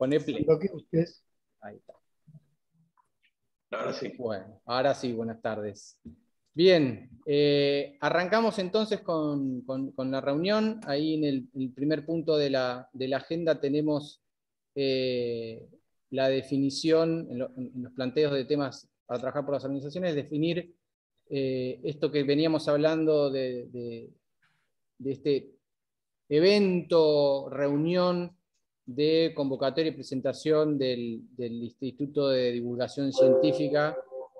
Poné play. Lo que ustedes... Ahí está. Ahora sí. Bueno, ahora sí, buenas tardes. Bien, arrancamos entonces con la reunión. Ahí en el primer punto de la agenda tenemos la definición, en los planteos de temas para trabajar por las organizaciones, definir esto que veníamos hablando de este evento, reunión de convocatoria y presentación del Instituto de Divulgación Científica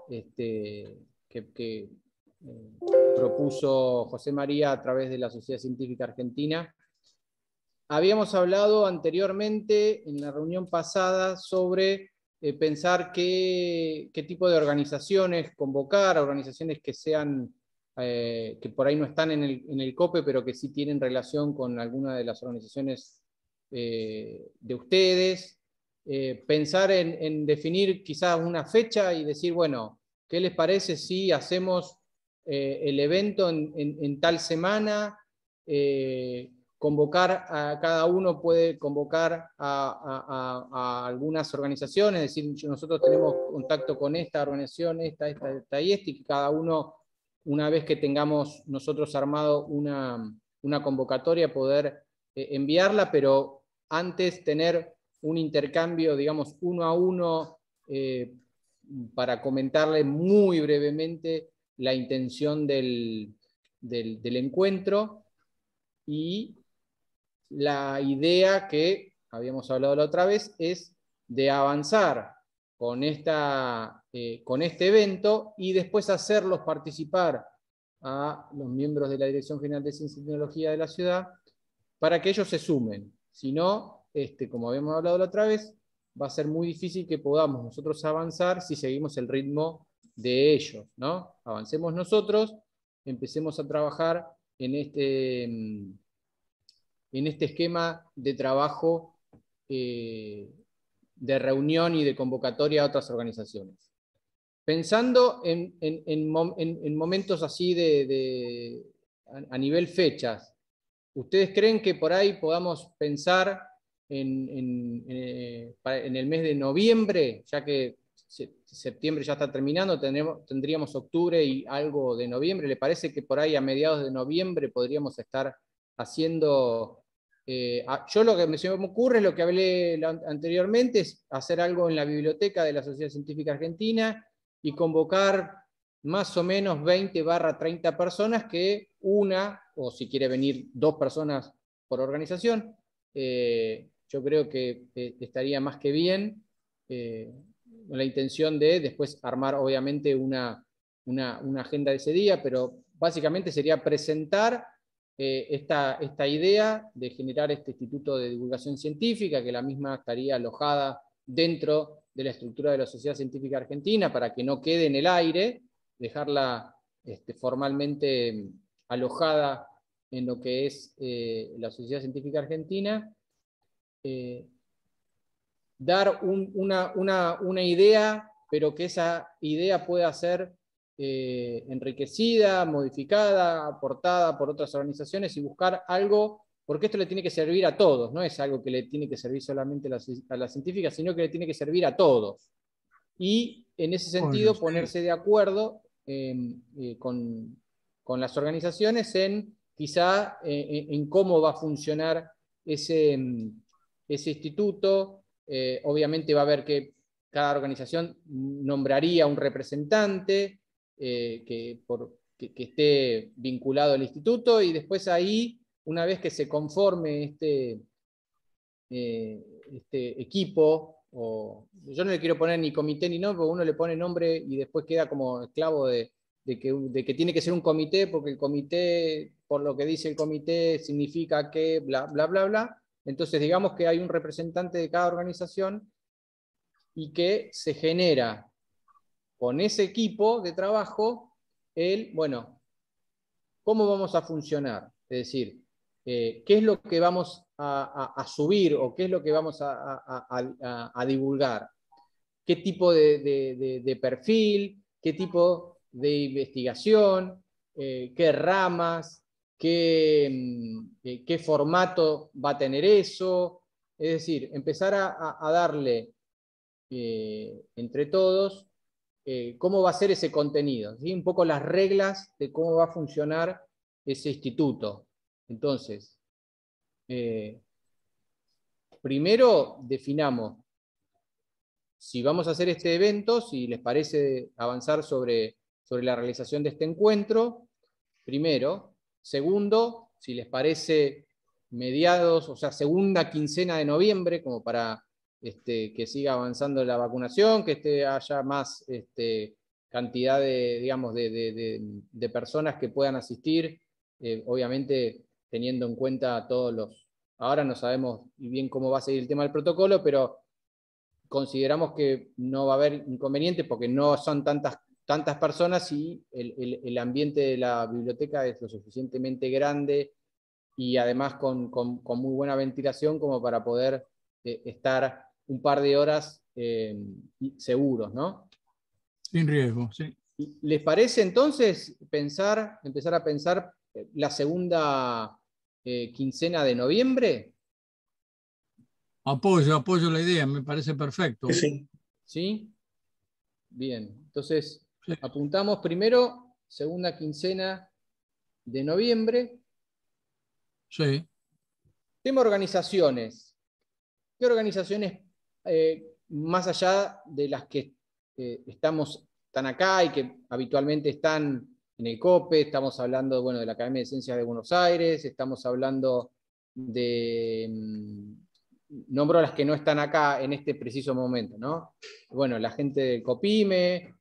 que propuso José María a través de la Sociedad Científica Argentina. Habíamos hablado anteriormente, en la reunión pasada, sobre pensar qué tipo de organizaciones convocar, organizaciones que sean que por ahí no están en el COPE, pero que sí tienen relación con alguna de las organizaciones de ustedes. Pensar en definir quizás una fecha y decir, bueno, ¿qué les parece si hacemos el evento en tal semana? Convocar a cada uno puede convocar a algunas organizaciones, es decir, nosotros tenemos contacto con esta organización, esta y esta, y que cada uno, una vez que tengamos nosotros armado una convocatoria, poder enviarla, pero antes tener un intercambio, digamos, uno a uno, para comentarle muy brevemente la intención del encuentro y la idea que habíamos hablado la otra vez es de avanzar con este evento y después hacerlos participar a los miembros de la Dirección General de Ciencia y Tecnología de la ciudad para que ellos se sumen. Si no, como habíamos hablado la otra vez, va a ser muy difícil que podamos nosotros avanzar si seguimos el ritmo de ellos, ¿no? Avancemos nosotros, empecemos a trabajar en este esquema de trabajo de reunión y de convocatoria a otras organizaciones. Pensando en momentos así a nivel fechas, ¿ustedes creen que por ahí podamos pensar en el mes de noviembre, ya que septiembre ya está terminando, tendríamos octubre y algo de noviembre? ¿Le parece que por ahí a mediados de noviembre podríamos estar haciendo... yo lo que se me ocurre, lo que hablé anteriormente, es hacer algo en la biblioteca de la Sociedad Científica Argentina y convocar más o menos 20-30 personas, que una, o si quiere venir 2 personas por organización, yo creo que estaría más que bien, con la intención de después armar obviamente una agenda de ese día, pero básicamente sería presentar esta idea de generar este Instituto de Divulgación Científica, que la misma estaría alojada dentro de la estructura de la Sociedad Científica Argentina, para que no quede en el aire, dejarla formalmente alojada en lo que es la Sociedad Científica Argentina, dar una idea, pero que esa idea pueda ser enriquecida, modificada, aportada por otras organizaciones, y buscar algo, porque esto le tiene que servir a todos, no es algo que le tiene que servir solamente a las científicas, sino que le tiene que servir a todos. Y en ese sentido ponerse de acuerdo con las organizaciones en quizá en cómo va a funcionar ese instituto. Obviamente va a haber que cada organización nombraría un representante que esté vinculado al instituto, y después ahí, una vez que se conforme este equipo, yo no le quiero poner ni comité ni nombre, porque uno le pone nombre y después queda como esclavo de que tiene que ser un comité, porque el comité, por lo que dice el comité, significa que bla, bla, bla, bla. Entonces digamos que hay un representante de cada organización y que se genera con ese equipo de trabajo bueno, ¿cómo vamos a funcionar? Es decir, ¿qué es lo que vamos a subir, o qué es lo que vamos a divulgar? ¿Qué tipo de perfil? ¿Qué tipo de investigación? ¿Qué ramas? ¿Qué formato va a tener eso? Es decir, empezar a darle entre todos cómo va a ser ese contenido, ¿sí? Un poco las reglas de cómo va a funcionar ese instituto. Entonces, primero definamos si vamos a hacer este evento, si les parece avanzar sobre la realización de este encuentro, primero. Segundo, si les parece mediados, o sea, segunda quincena de noviembre, como para que siga avanzando la vacunación, que haya más cantidad de, digamos, de personas que puedan asistir, obviamente teniendo en cuenta todos los... Ahora no sabemos bien cómo va a seguir el tema del protocolo, pero consideramos que no va a haber inconvenientes porque no son tantas personas y el ambiente de la biblioteca es lo suficientemente grande y además con muy buena ventilación como para poder estar un par de horas seguros, ¿no? Sin riesgo, sí. ¿Les parece entonces empezar a pensar la segunda quincena de noviembre? Apoyo la idea, me parece perfecto. Sí. ¿Sí? Bien, entonces Sí. apuntamos primero segunda quincena de noviembre. Sí. Tema organizaciones. ¿Qué organizaciones, más allá de las que están acá y que habitualmente están en el COPE, estamos hablando, bueno, de la Academia de Ciencias de Buenos Aires, estamos hablando de... nombro las que no están acá en este preciso momento, ¿no? Bueno, la gente del COPIME,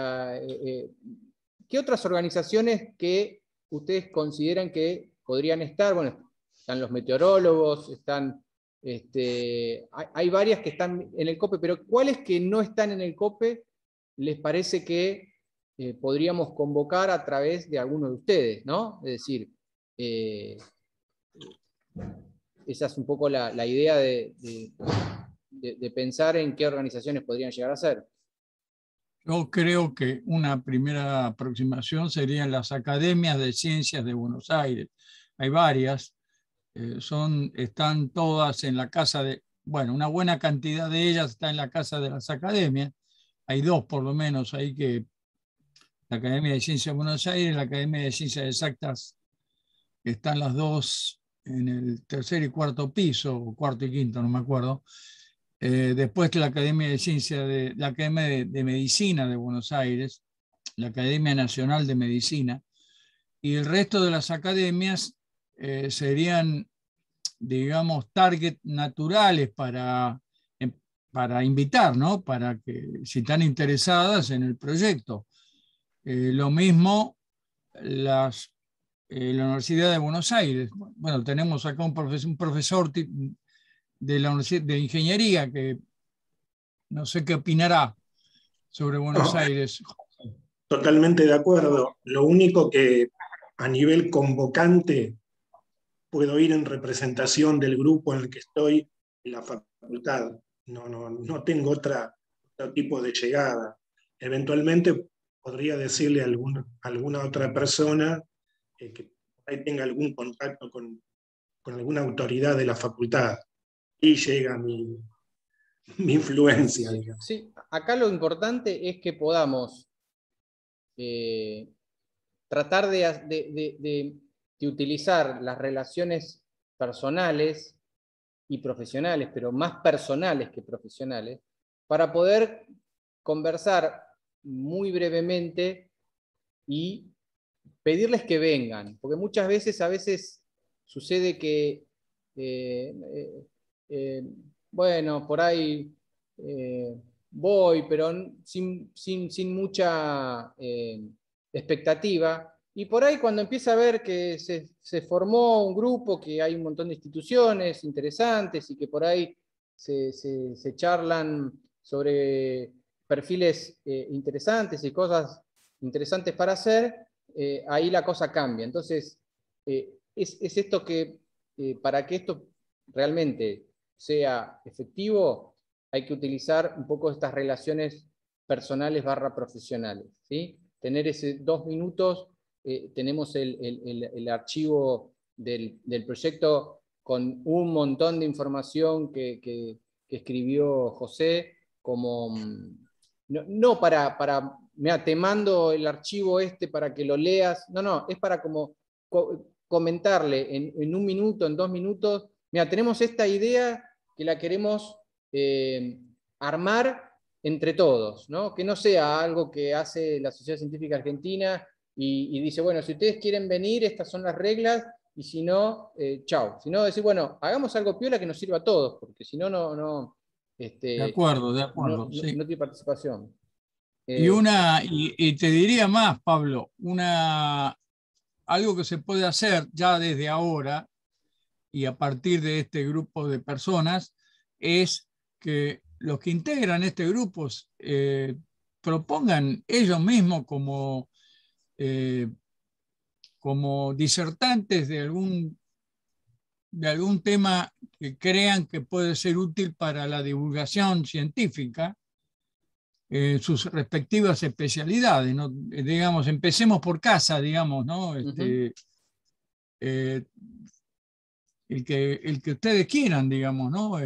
¿qué otras organizaciones que ustedes consideran que podrían estar? Bueno, están los meteorólogos, hay varias que están en el COPE, pero ¿cuáles que no están en el COPE les parece que podríamos convocar a través de alguno de ustedes, ¿no? Es decir, esa es un poco la idea de pensar en qué organizaciones podrían llegar a ser. Yo creo que una primera aproximación serían las academias de ciencias de Buenos Aires. Hay varias, están todas en la casa de, bueno, una buena cantidad de ellas está en la casa de las academias. Hay dos por lo menos ahí que, la Academia de Ciencias de Buenos Aires y la Academia de Ciencias Exactas, están las dos en el tercer y cuarto piso, o cuarto y quinto, no me acuerdo. Después la Academia de Ciencias, la Academia de Medicina de Buenos Aires, la Academia Nacional de Medicina, y el resto de las academias serían, digamos, target naturales para invitar, ¿no? Para que, si están interesadas en el proyecto. Lo mismo la Universidad de Buenos Aires. Bueno, tenemos acá un profesor de la Universidad de Ingeniería que no sé qué opinará sobre Buenos Aires. Totalmente de acuerdo. Lo único que a nivel convocante puedo ir en representación del grupo en el que estoy en la facultad. No tengo otro tipo de llegada. Eventualmente podría decirle a alguna otra persona que ahí tenga algún contacto con alguna autoridad de la facultad y llega mi influencia, digamos. Sí, acá lo importante es que podamos tratar de utilizar las relaciones personales y profesionales, pero más personales que profesionales, para poder conversar muy brevemente y pedirles que vengan, porque muchas veces, sucede que, eh, eh, eh, bueno, por ahí voy, pero sin mucha expectativa, y por ahí cuando empieza a ver que se formó un grupo, que hay un montón de instituciones interesantes y que por ahí se charlan sobre perfiles interesantes y cosas interesantes para hacer, ahí la cosa cambia. Entonces, es esto que, para que esto realmente sea efectivo, hay que utilizar un poco estas relaciones personales / profesionales, ¿sí? Tener ese 2 minutos, tenemos el archivo del proyecto con un montón de información que escribió José, como no para mira, te mando el archivo para que lo leas, no, es para como comentarle en 1 minuto, en 2 minutos, mira, tenemos esta idea que la queremos armar entre todos, ¿no? Que no sea algo que hace la Sociedad Científica Argentina y dice, bueno, si ustedes quieren venir, estas son las reglas, y si no, chao. Si no, decir, bueno, hagamos algo piola que nos sirva a todos, porque si no, De acuerdo, no sí. tiene participación. Y te diría más, Pablo, algo que se puede hacer ya desde ahora y a partir de este grupo de personas es que los que integran este grupo propongan ellos mismos como disertantes de algún tema que crean que puede ser útil para la divulgación científica en sus respectivas especialidades, ¿no? Digamos, empecemos por casa, digamos, ¿no? El que ustedes quieran, digamos, ¿no?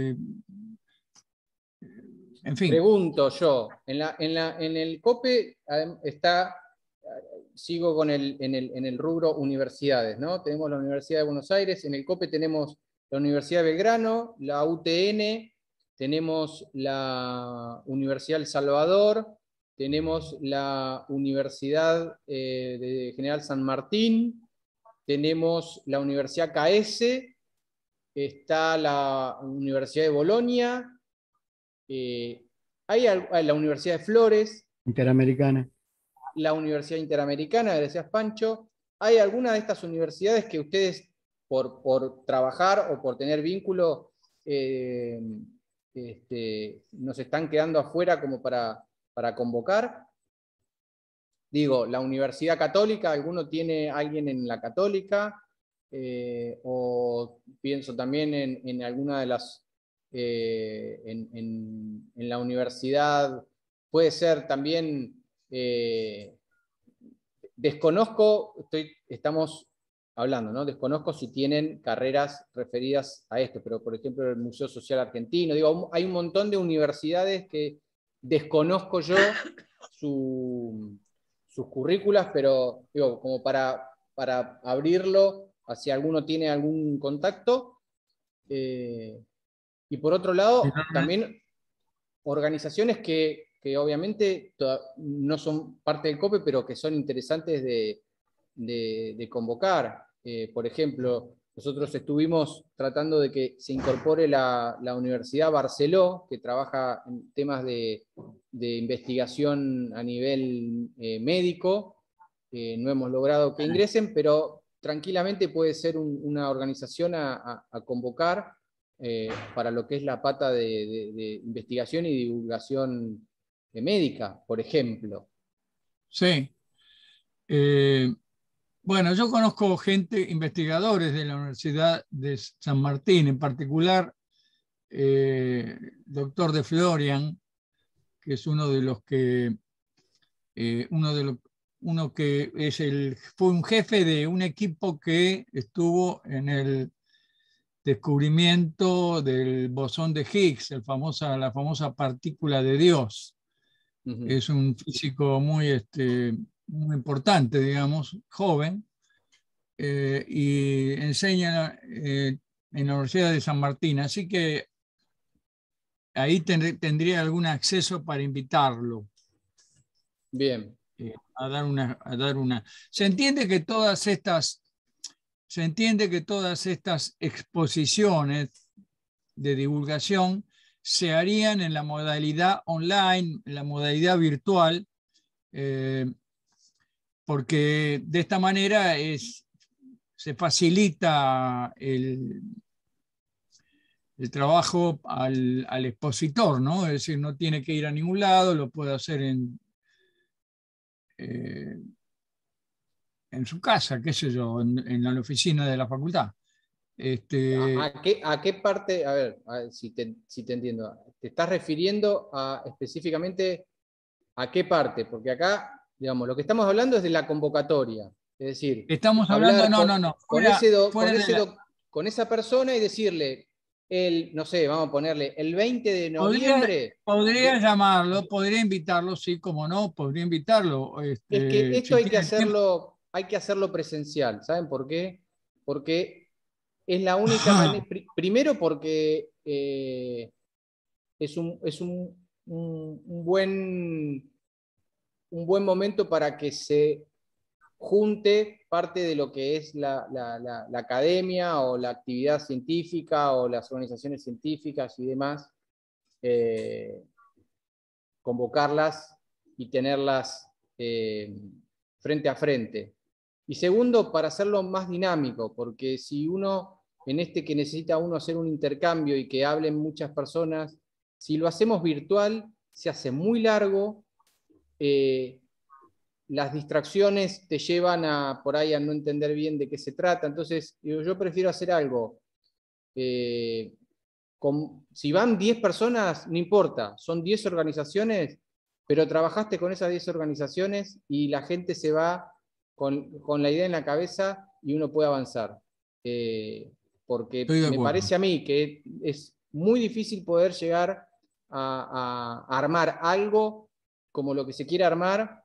En fin. Pregunto yo, en el COPE está, sigo en el rubro universidades, ¿no? Tenemos la Universidad de Buenos Aires, en el COPE tenemos la Universidad de Belgrano, la UTN, tenemos la Universidad del Salvador, tenemos la Universidad de General San Martín, tenemos la Universidad KS, está la Universidad de Bolonia, hay la Universidad de Flores, Interamericana. la Universidad Interamericana, gracias Pancho. ¿Hay alguna de estas universidades que ustedes, por trabajar o por tener vínculo, nos están quedando afuera como para convocar? Digo, la Universidad Católica, ¿alguno tiene alguien en la Católica? O pienso también en alguna de las... en la universidad, puede ser también... desconozco, estamos hablando, ¿no? Desconozco si tienen carreras referidas a esto, pero por ejemplo el Museo Social Argentino, digo, hay un montón de universidades que desconozco yo sus currículas, pero digo, como para abrirlo, si alguno tiene algún contacto. Y por otro lado, también organizaciones que obviamente no son parte del COPE, pero que son interesantes de convocar. Por ejemplo, nosotros estuvimos tratando de que se incorpore la Universidad Barceló, que trabaja en temas de investigación a nivel médico. No hemos logrado que ingresen, pero tranquilamente puede ser una organización a convocar para lo que es la pata de investigación y divulgación médica, por ejemplo. Sí. Bueno, yo conozco investigadores de la Universidad de San Martín, en particular, doctor de Florian, que es uno de los que, fue un jefe de un equipo que estuvo en el descubrimiento del bosón de Higgs, la famosa partícula de Dios. Es un físico muy importante, digamos, joven, y enseña en la Universidad de San Martín. Así que ahí tendría algún acceso para invitarlo. Bien. A dar una. Se entiende que todas estas exposiciones de divulgación se harían en la modalidad online, en la modalidad virtual, porque de esta manera se facilita el trabajo al expositor, ¿no? Es decir, no tiene que ir a ningún lado, lo puede hacer en su casa, qué sé yo, en la oficina de la facultad. ¿A qué parte, a ver si te entiendo, te estás refiriendo específicamente a qué parte? Porque acá, digamos, lo que estamos hablando es de la convocatoria, es decir, estamos hablando, no. con esa persona y decirle, no sé, vamos a ponerle, el 20 de noviembre. Podría llamarlo, podría invitarlo, sí, como no, podría invitarlo. Es que esto Si tiene tiempo. hay que hacerlo presencial. ¿Saben por qué? Porque es la única manera. Primero porque es un buen momento para que se junte parte de lo que es la academia o la actividad científica o las organizaciones científicas y demás, convocarlas y tenerlas frente a frente. Y segundo, para hacerlo más dinámico, porque si uno, en este que necesita uno hacer un intercambio y que hablen muchas personas, si lo hacemos virtual, se hace muy largo, las distracciones te llevan por ahí a no entender bien de qué se trata, entonces yo prefiero hacer algo. Si van 10 personas, no importa, son 10 organizaciones, pero trabajaste con esas 10 organizaciones y la gente se va con la idea en la cabeza y uno puede avanzar. Porque me parece a mí que es muy difícil poder llegar a armar algo como lo que se quiere armar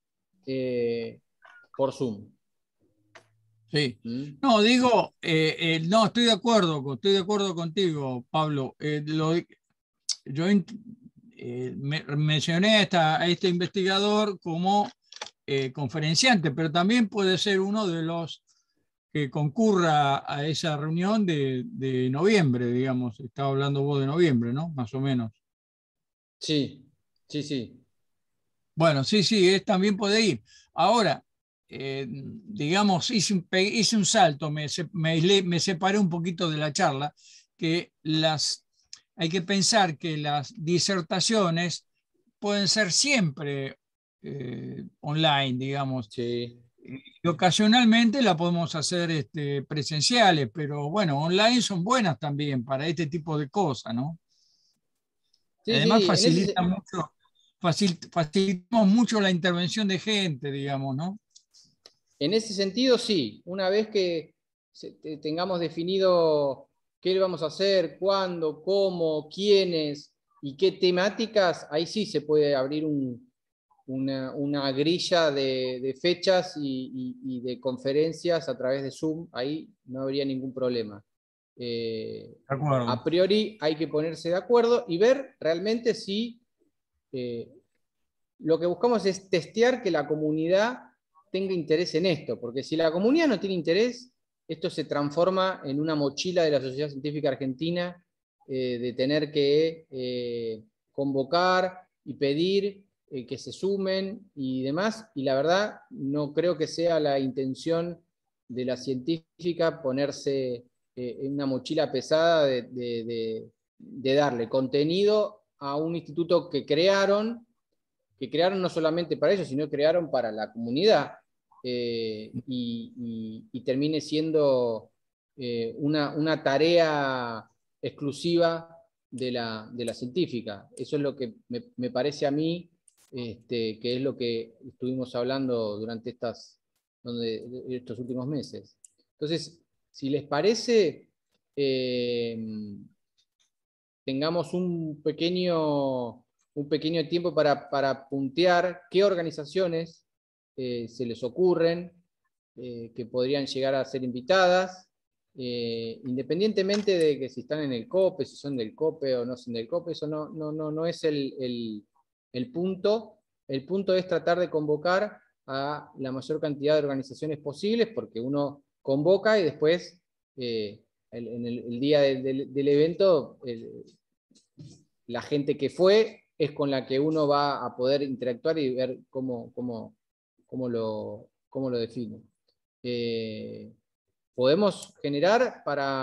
por Zoom. Sí. No, digo, no, estoy de acuerdo contigo, Pablo. Yo mencioné a este investigador como conferenciante, pero también puede ser uno de los que concurra a esa reunión de noviembre, digamos. Estaba hablando vos de noviembre, ¿no? Más o menos. Sí, sí, sí. Bueno, sí, también puede ir. Ahora, digamos, hice un salto, me separé un poquito de la charla, que hay que pensar que las disertaciones pueden ser siempre online, digamos. Sí. Y ocasionalmente la podemos hacer presenciales, pero bueno, online son buenas también para este tipo de cosas, ¿no? Sí, Además sí, facilitamos mucho la intervención de gente, digamos, ¿no? en ese sentido, sí. Una vez que tengamos definido qué vamos a hacer, cuándo, cómo, quiénes y qué temáticas, ahí sí se puede abrir una grilla de fechas y de conferencias a través de Zoom. Ahí no habría ningún problema. A priori hay que ponerse de acuerdo y ver realmente si lo que buscamos es testear que la comunidad tenga interés en esto, porque si la comunidad no tiene interés, esto se transforma en una mochila de la Sociedad Científica Argentina de tener que convocar y pedir que se sumen y demás, y la verdad no creo que sea la intención de la científica ponerse en una mochila pesada de darle contenido a un instituto que crearon no solamente para ellos, sino que crearon para la comunidad y termine siendo una tarea exclusiva de la científica. Eso es lo que me parece a mí, que es lo que estuvimos hablando durante estos últimos meses. Entonces, si les parece, tengamos un pequeño tiempo para puntear qué organizaciones se les ocurren que podrían llegar a ser invitadas, independientemente de que si están en el COPE, si son del COPE o no son del COPE, eso no es el punto. El punto es tratar de convocar a la mayor cantidad de organizaciones posibles, porque uno convoca y después, en el día del evento, la gente que fue es con la que uno va a poder interactuar y ver cómo lo define. Podemos generar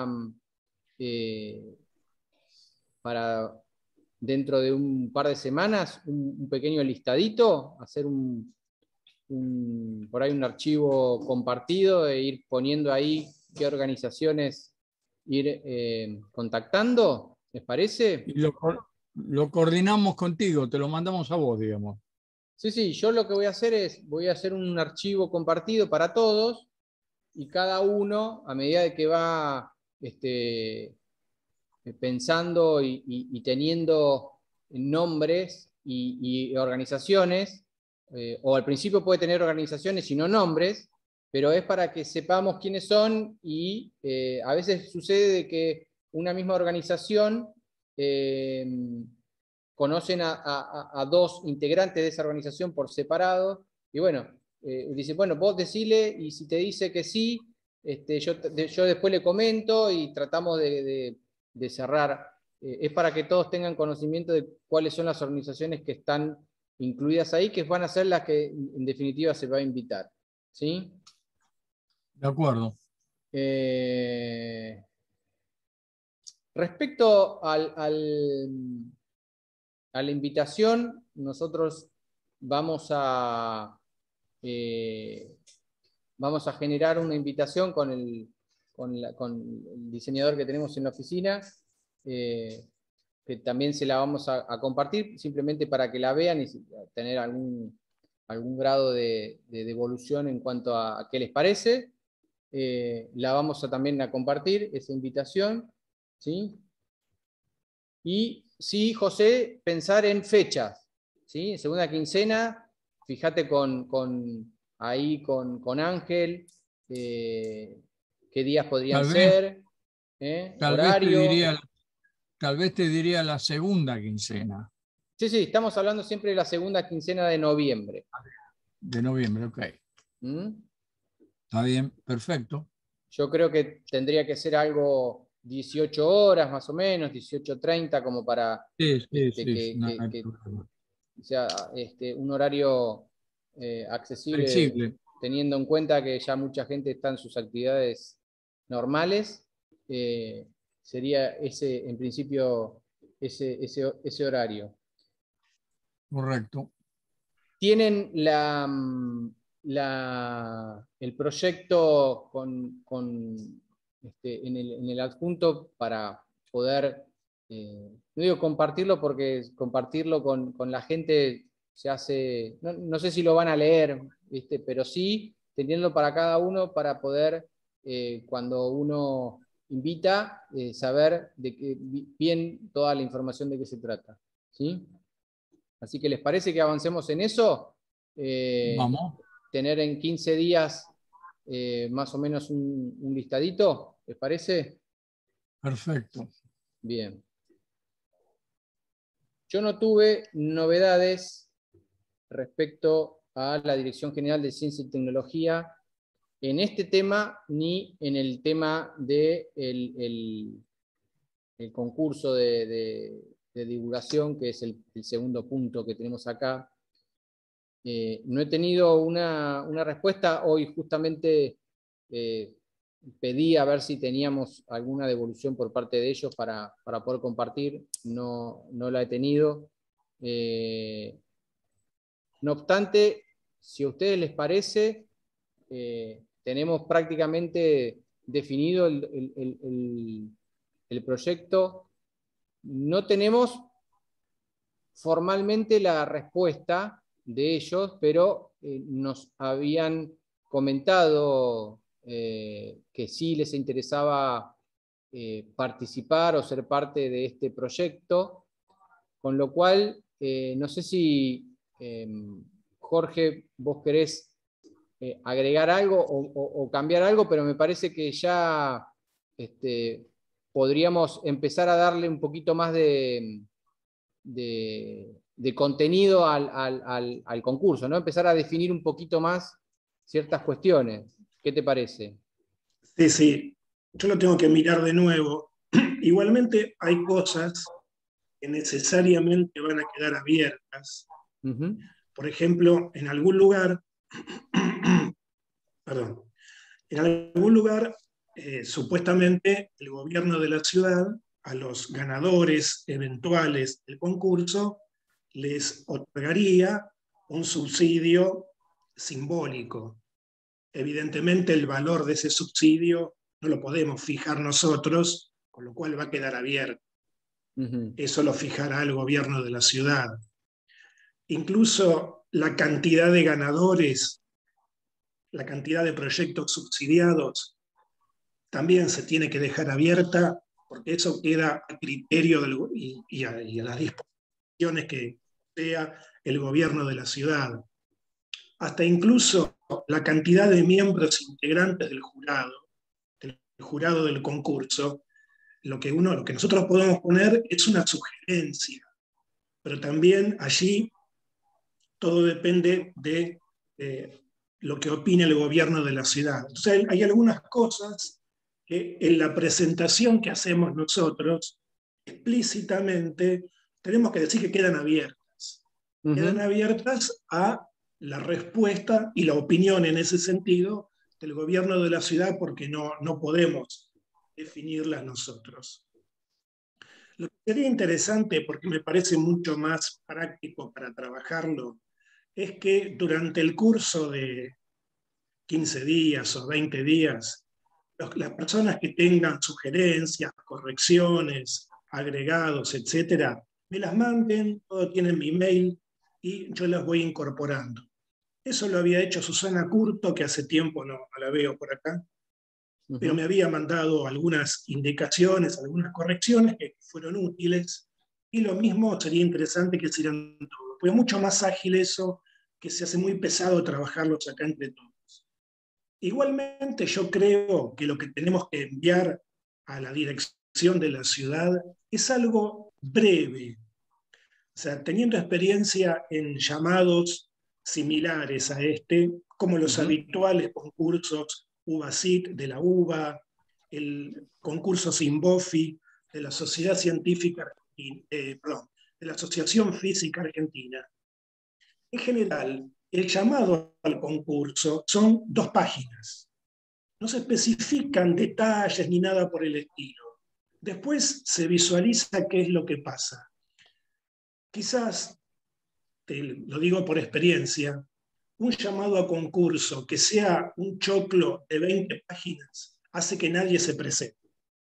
para dentro de un par de semanas un pequeño listadito, hacer por ahí un archivo compartido e ir poniendo ahí qué organizaciones ir contactando, ¿les parece? Y lo coordinamos contigo, te lo mandamos a vos, digamos. Sí, yo lo que voy a hacer voy a hacer un archivo compartido para todos y cada uno, a medida de que va pensando y teniendo nombres y organizaciones, o al principio puede tener organizaciones y no nombres, pero es para que sepamos quiénes son y a veces sucede de que una misma organización conocen a dos integrantes de esa organización por separado y bueno, dice, bueno, vos decile y si te dice que sí, yo después le comento y tratamos de cerrar. Es para que todos tengan conocimiento de cuáles son las organizaciones que están incluidas ahí, que van a ser las que en definitiva se va a invitar. ¿Sí? De acuerdo. Respecto a la invitación, nosotros vamos a generar una invitación con el diseñador que tenemos en la oficina, que también se la vamos a compartir, simplemente para que la vean y tener algún grado de devolución en cuanto a qué les parece. La vamos también a compartir, esa invitación, ¿sí? Y sí, José, pensar en fechas, ¿sí? Segunda quincena, fíjate ahí con Ángel, qué días podrían ser, horario. Tal vez te diría la segunda quincena. Sí, estamos hablando siempre de la segunda quincena de noviembre. De noviembre, ok. ¿Mm? Está bien, perfecto. Yo creo que tendría que ser algo 18 horas más o menos, 18:30, como para Sí, que sea un horario accesible, flexible. teniendo en cuenta que ya mucha gente está en sus actividades normales. Sería ese, en principio, ese horario. Correcto. Tienen el proyecto en el adjunto para poder, no digo compartirlo porque compartirlo con la gente se hace, no sé si lo van a leer, ¿viste? Pero sí teniendo para cada uno para poder, cuando uno invita, saber bien toda la información de qué se trata. ¿Sí? Así que ¿les parece que avancemos en eso? Vamos. Tener en 15 días más o menos un listadito, ¿les parece? Perfecto. Bien. Yo no tuve novedades respecto a la Dirección General de Ciencia y Tecnología en este tema ni en el tema del el concurso de divulgación, que es el segundo punto que tenemos acá. No he tenido una respuesta. Hoy justamente pedí a ver si teníamos alguna devolución por parte de ellos para poder compartir. No la he tenido. No obstante, si a ustedes les parece, tenemos prácticamente definido el proyecto. No tenemos formalmente la respuesta de ellos, pero nos habían comentado que sí les interesaba participar o ser parte de este proyecto, con lo cual no sé si Jorge, vos querés agregar algo o cambiar algo, pero me parece que ya podríamos empezar a darle un poquito más de contenido al concurso, ¿no? Empezar a definir un poquito más ciertas cuestiones. ¿Qué te parece? Sí, yo lo tengo que mirar de nuevo. Igualmente hay cosas que necesariamente van a quedar abiertas. Uh-huh. Por ejemplo, en algún lugar, perdón, en algún lugar, supuestamente el gobierno de la ciudad a los ganadores eventuales del concurso les otorgaría un subsidio simbólico. Evidentemente el valor de ese subsidio no lo podemos fijar nosotros, con lo cual va a quedar abierto. Uh-huh. Eso lo fijará el gobierno de la ciudad. Incluso la cantidad de ganadores, la cantidad de proyectos subsidiados, también se tiene que dejar abierta, porque eso queda a criterio y a las disposiciones que sea el gobierno de la ciudad. Hasta incluso la cantidad de miembros integrantes del jurado del concurso, lo que nosotros podemos poner es una sugerencia, pero también allí todo depende de lo que opine el gobierno de la ciudad. Entonces hay algunas cosas que en la presentación que hacemos nosotros, explícitamente, tenemos que decir que quedan abiertas. Quedan abiertas a la respuesta y la opinión en ese sentido del gobierno de la ciudad, porque no podemos definirlas nosotros. Lo que sería interesante, porque me parece mucho más práctico para trabajarlo, es que durante el curso de 15 días o 20 días, las personas que tengan sugerencias, correcciones, agregados, etcétera, me las manden, todos tienen mi email y yo las voy incorporando. Eso lo había hecho Susana Curto, que hace tiempo no la veo por acá, pero me había mandado algunas indicaciones, algunas correcciones que fueron útiles, y lo mismo sería interesante que hicieran todos. Fue mucho más ágil eso, que se hace muy pesado trabajarlos acá entre todos. Igualmente yo creo que lo que tenemos que enviar a la dirección de la ciudad es algo breve. O sea, teniendo experiencia en llamados similares a este, como los habituales concursos UBACIT de la UBA, el concurso SIMBOFI de la Sociedad Científica de la Asociación Física Argentina. En general, el llamado al concurso son 2 páginas. No se especifican detalles ni nada por el estilo. Después se visualiza qué es lo que pasa. Quizás, lo digo por experiencia, un llamado a concurso que sea un choclo de 20 páginas hace que nadie se presente.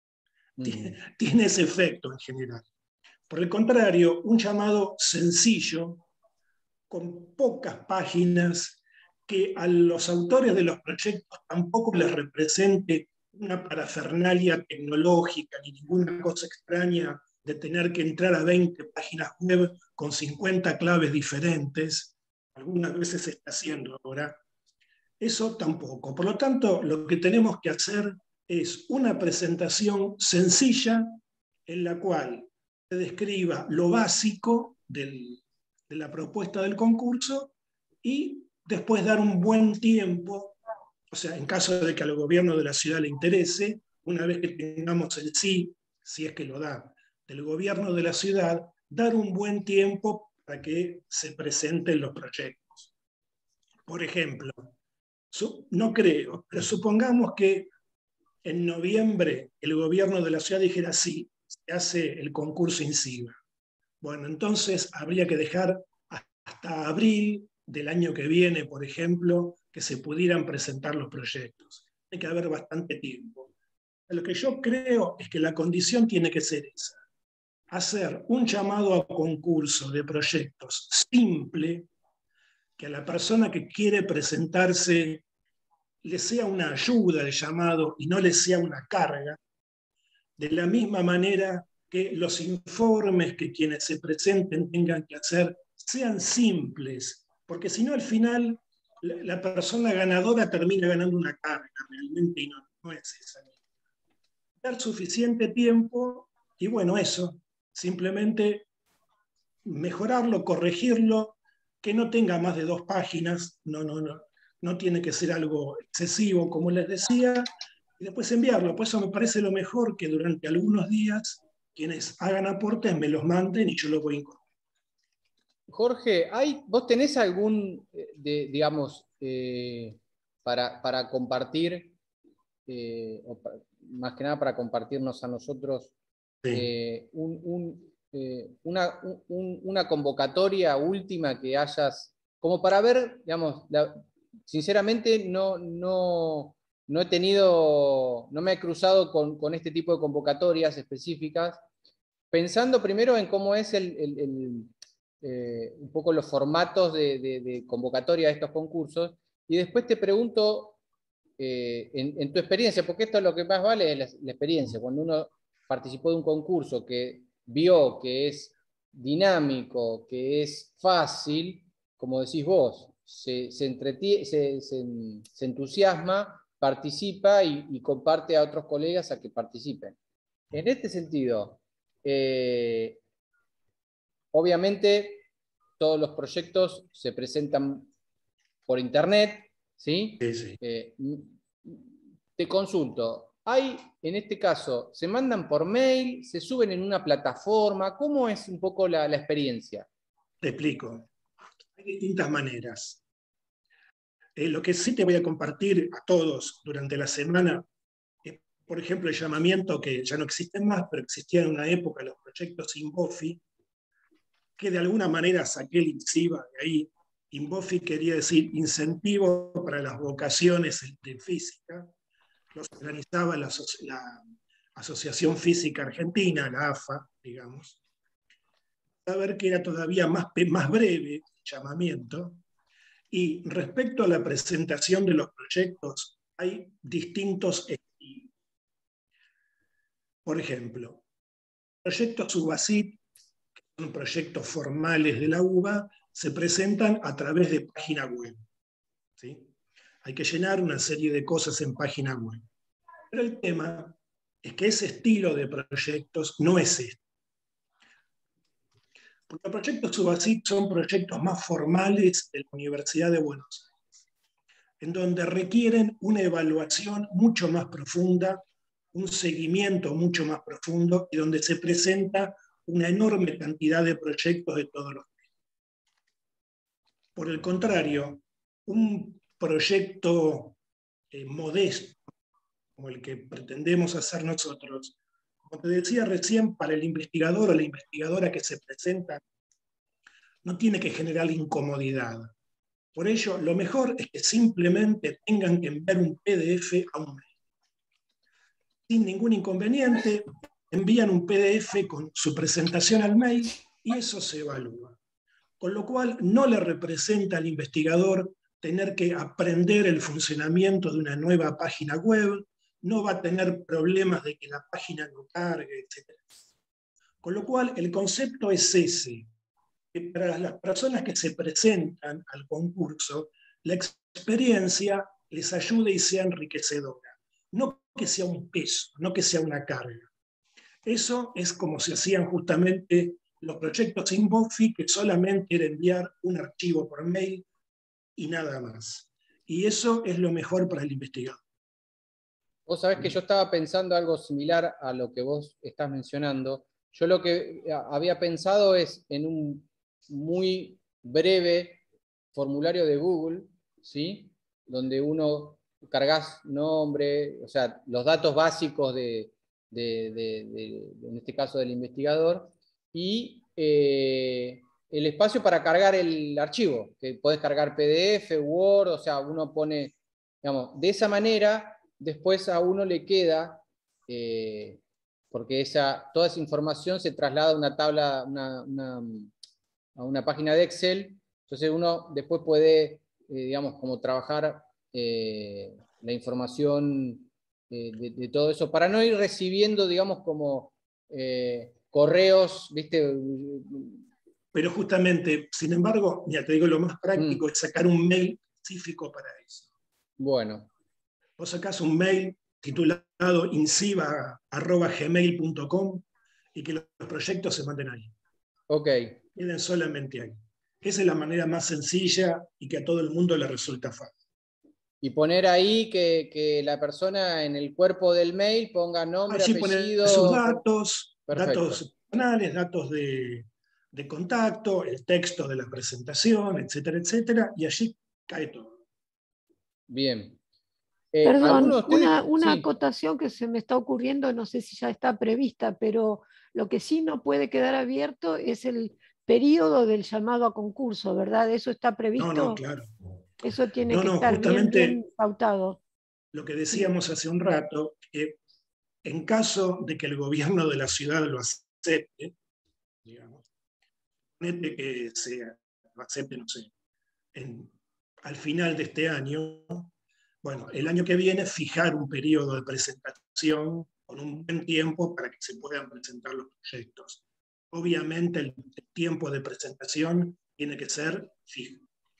Tiene ese efecto en general. Por el contrario, un llamado sencillo, con pocas páginas, que a los autores de los proyectos tampoco les represente una parafernalia tecnológica ni ninguna cosa extraña de tener que entrar a 20 páginas web con 50 claves diferentes. Algunas veces se está haciendo ahora. Eso tampoco. Por lo tanto, lo que tenemos que hacer es una presentación sencilla en la cual se describa lo básico de la propuesta del concurso y después dar un buen tiempo, o sea, en caso de que al gobierno de la ciudad le interese, una vez que tengamos el sí, si es que lo da, del gobierno de la ciudad, dar un buen tiempo para que se presenten los proyectos. Por ejemplo, no creo, pero supongamos que en noviembre el gobierno de la ciudad dijera sí, se hace el concurso INCIBA. Bueno, entonces habría que dejar hasta abril del año que viene, por ejemplo, que se pudieran presentar los proyectos. Hay que haber bastante tiempo. Lo que yo creo es que la condición tiene que ser esa. Hacer un llamado a concurso de proyectos simple, que a la persona que quiere presentarse le sea una ayuda el llamado y no le sea una carga, de la misma manera que los informes que quienes se presenten tengan que hacer sean simples, porque si no al final la persona ganadora termina ganando una carga realmente y no es esa. Dar suficiente tiempo y bueno, eso, simplemente mejorarlo, corregirlo, que no tenga más de 2 páginas, no tiene que ser algo excesivo, como les decía, y después enviarlo. Por eso me parece lo mejor que durante algunos días quienes hagan aportes me los manden y yo los voy a incorporar. Jorge, ¿vos tenés algún, digamos, para compartir, más que nada para compartirnos a nosotros, Sí. una convocatoria última que hayas, como para ver, digamos, sinceramente no he tenido, no me he cruzado con este tipo de convocatorias específicas, pensando primero en cómo es un poco los formatos de convocatoria de estos concursos, y después te pregunto en tu experiencia, porque esto es lo que más vale es la experiencia, cuando uno participó de un concurso que vio que es dinámico, que es fácil, como decís vos, se entusiasma, participa y comparte a otros colegas a que participen. En este sentido, obviamente todos los proyectos se presentan por internet, ¿sí? Sí, sí. Te consulto, ¿hay, en este caso, se mandan por mail, se suben en una plataforma? ¿Cómo es un poco la experiencia? Te explico. Hay distintas maneras. Lo que sí te voy a compartir a todos durante la semana es, por ejemplo, el llamamiento que ya no existen más, pero existían en una época los proyectos INVOFI, que de alguna manera saqué el INCIBA de ahí. INVOFI quería decir Incentivo para las Vocaciones de Física. Los organizaba la Asociación Física Argentina, la AFA, digamos. A ver que era todavía más breve el llamamiento. Y respecto a la presentación de los proyectos, hay distintos estilos. Por ejemplo, proyectos UBACIT, que son proyectos formales de la UBA, se presentan a través de página web. ¿Sí? Hay que llenar una serie de cosas en página web. Pero el tema es que ese estilo de proyectos no es este. Porque los proyectos UBACIT son proyectos más formales de la Universidad de Buenos Aires, en donde requieren una evaluación mucho más profunda, un seguimiento mucho más profundo, y donde se presenta una enorme cantidad de proyectos de todos los tipos. Por el contrario, un proyecto modesto, como el que pretendemos hacer nosotros, como te decía recién, para el investigador o la investigadora que se presenta, no tiene que generar incomodidad. Por ello, lo mejor es que simplemente tengan que enviar un PDF a un mail. Sin ningún inconveniente, envían un PDF con su presentación al mail y eso se evalúa. Con lo cual, no le representa al investigador tener que aprender el funcionamiento de una nueva página web, no va a tener problemas de que la página no cargue, etc. Con lo cual, el concepto es ese, que para las personas que se presentan al concurso, la experiencia les ayude y sea enriquecedora. No que sea un peso, no que sea una carga. Eso es como se hacían justamente los proyectos INVOFI, que solamente era enviar un archivo por mail y nada más. Y eso es lo mejor para el investigador. Vos sabés que yo estaba pensando algo similar a lo que vos estás mencionando. Yo lo que había pensado es en un muy breve formulario de Google, ¿sí? Donde uno cargas nombre, o sea, los datos básicos en este caso del investigador, y el espacio para cargar el archivo, que podés cargar PDF, Word, o sea, uno pone, digamos, de esa manera. Después a uno le queda, porque toda esa información se traslada a una tabla, a una página de Excel, entonces uno después puede, digamos, como trabajar la información de todo eso, para no ir recibiendo, digamos, como correos, ¿viste? Pero justamente, sin embargo, ya te digo, lo más práctico es sacar un mail específico para eso. Bueno. Vos sacás un mail titulado inciba@gmail.com y que los proyectos se manden ahí. Ok. Queden solamente ahí. Esa es la manera más sencilla y que a todo el mundo le resulta fácil. Y poner ahí que la persona en el cuerpo del mail ponga nombre, Allí apellido. poner sus datos, Perfecto. datos personales, datos de contacto, el texto de la presentación, etcétera, etcétera, y allí cae todo. Bien. Perdón, ustedes? una Sí. acotación que se me está ocurriendo, no sé si ya está prevista, pero lo que sí no puede quedar abierto es el periodo del llamado a concurso, ¿verdad? ¿Eso está previsto? No, claro. Eso tiene que No, estar justamente bien pautado. lo que decíamos hace un rato, que en caso de que el gobierno de la ciudad lo acepte, digamos, que lo acepte, no sé, al final de este año, Bueno, el año que viene fijar un periodo de presentación con un buen tiempo para que se puedan presentar los proyectos. Obviamente el tiempo de presentación tiene que ser fijo.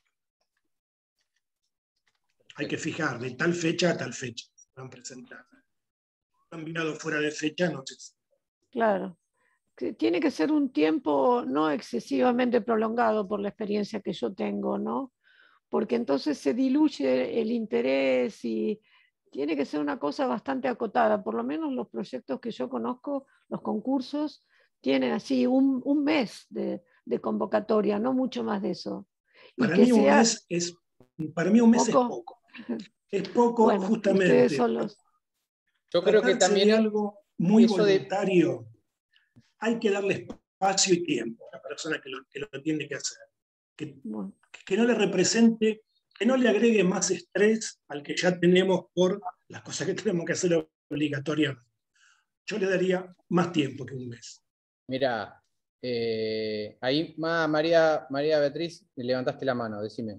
Hay que fijar de tal fecha a tal fecha. Se van a presentar. Cambiado fuera de fecha, no sé. Claro. Que tiene que ser un tiempo no excesivamente prolongado por la experiencia que yo tengo, ¿no? Porque entonces se diluye el interés y tiene que ser una cosa bastante acotada. Por lo menos los proyectos que yo conozco, los concursos, tienen así un mes de convocatoria, no mucho más de eso. Y Para que mí un sea mes es poco. Es poco, bueno, justamente. ustedes son los... Yo creo que Tratarse también de algo muy eso de... voluntario, hay que darle espacio y tiempo a la persona que lo tiene que hacer. Bueno, Que no le represente, que no le agregue más estrés al que ya tenemos por las cosas que tenemos que hacer obligatoriamente. Yo le daría más tiempo que un mes. Mira, ahí, María Beatriz, levantaste la mano, decime.